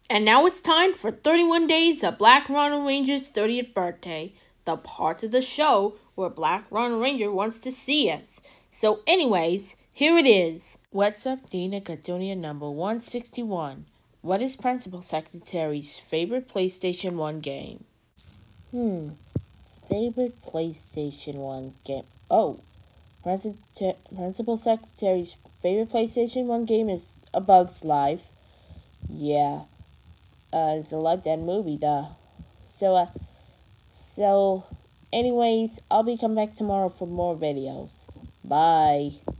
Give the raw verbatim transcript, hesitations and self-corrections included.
And now it's time for thirty-one Days of Black Ronald Ranger's thirtieth birthday, the parts of the show where Black Ronald Ranger wants to see us. So anyways, here it is. What's Up Deena Kidoonia number one sixty-one? What is Principal Secretary's favorite PlayStation one game? Hmm, favorite PlayStation one game. Oh, Principal Secretary's favorite PlayStation one game is A Bug's Life. Yeah. Uh, I like that movie, duh. So, uh, so, anyways, I'll be coming back tomorrow for more videos. Bye.